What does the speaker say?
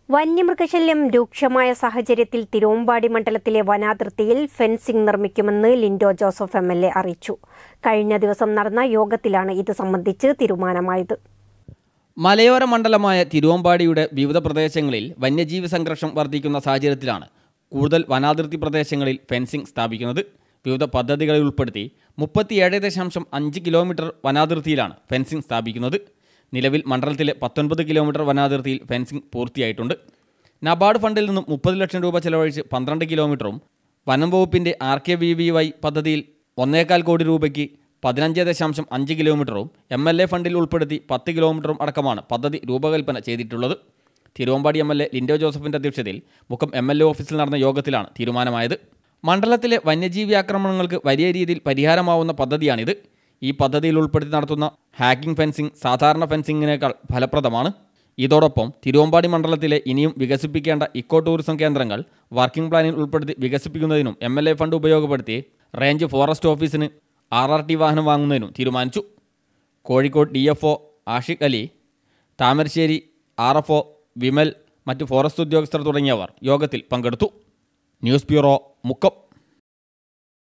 വന്യമൃഗശല്യം രൂക്ഷമായ സാഹചര്യത്തിൽ തിരുവമ്പാടി മണ്ഡലത്തിലെ വനാതിർത്തിയിൽ ഫെൻസിംഗ് നിർമ്മിക്കുമെന്ന് ലിൻഡോ ജോസഫ് MLA അറിയിച്ചു. കഴിഞ്ഞ ദിവസം നടന്ന യോഗത്തിലാണ് ഇത് സംബന്ധിച്ച് തീരുമാനമായത്. മലയോര മണ്ഡലമായ തിരുവമ്പാടിയുടെ വിവിധ പ്രദേശങ്ങളിൽ വന്യജീവി സംഘർഷം വർദ്ധിക്കുന്ന സാഹചര്യത്തിലാണ് കൂടുതൽ വനാതിർത്തി പ്രദേശങ്ങളിൽ ഫെൻസിംഗ് സ്ഥാപിക്കുന്നത്. വിവിധ പദ്ധതികളിൽ ഉൾപ്പെടുത്തി 37.5 കിലോമീറ്റർ വനാതിർത്തിയിലാണ് ഫെൻസിംഗ് സ്ഥാപിക്കുന്നത്. നിലവിൽ മണ്ഡലത്തിലെ 19 കിലോമീറ്റർ വനാതിർത്തിയിൽ ഫെൻസിംഗ് പൂർത്തിയായിട്ടുണ്ട്. നബാർഡ് ഫണ്ടിൽ നിന്നും 30 ലക്ഷം രൂപ ചെലവഴിച്ച് 12 കിലോമീറ്ററും വനം വകുപ്പിൻ്റെ RKVVY പദ്ധതിയിൽ 1.25 കോടി രൂപയ്ക്ക് 15.5 കിലോമീറ്ററും MLA ഫണ്ടിൽ ഉൾപ്പെടുത്തി 10 കിലോമീറ്ററും അടക്കമാണ് പദ്ധതി രൂപകൽപ്പന ചെയ്തിട്ടുള്ളത്. തിരുവമ്പാടി MLA ലിൻഡോ ജോസഫിൻ്റെ അധ്യക്ഷതയിൽ മുക്കം MLA ഓഫീസിൽ നടന്ന യോഗത്തിലാണ് തീരുമാനമായത്. മണ്ഡലത്തിലെ വന്യജീവി ആക്രമണങ്ങൾക്ക് വലിയ രീതിയിൽ പരിഹാരമാവുന്ന പദ്ധതിയാണിത്. ഈ പദ്ധതിയിൽ ഉൾപ്പെടുത്തി നടത്തുന്ന ഹാക്കിംഗ് ഫെൻസിംഗ് സാധാരണ ഫെൻസിങ്ങിനേക്കാൾ ഫലപ്രദമാണ്. ഇതോടൊപ്പം തിരുവമ്പാടി മണ്ഡലത്തിലെ ഇനിയും വികസിപ്പിക്കേണ്ട ഇക്കോ ടൂറിസം കേന്ദ്രങ്ങൾ വർക്കിംഗ് പ്ലാനിൽ ഉൾപ്പെടുത്തി വികസിപ്പിക്കുന്നതിനും MLA ഫണ്ട് ഉപയോഗപ്പെടുത്തി റേഞ്ച് ഫോറസ്റ്റ് ഓഫീസിന് RRT വാഹനം വാങ്ങുന്നതിനും തീരുമാനിച്ചു. കോഴിക്കോട് DFO ആഷിഖ് അലി, താമരശ്ശേരി RFO വിമൽ, മറ്റ് ഫോറസ്റ്റ് ഉദ്യോഗസ്ഥർ തുടങ്ങിയവർ യോഗത്തിൽ പങ്കെടുത്തു. News bureau, Mukkam.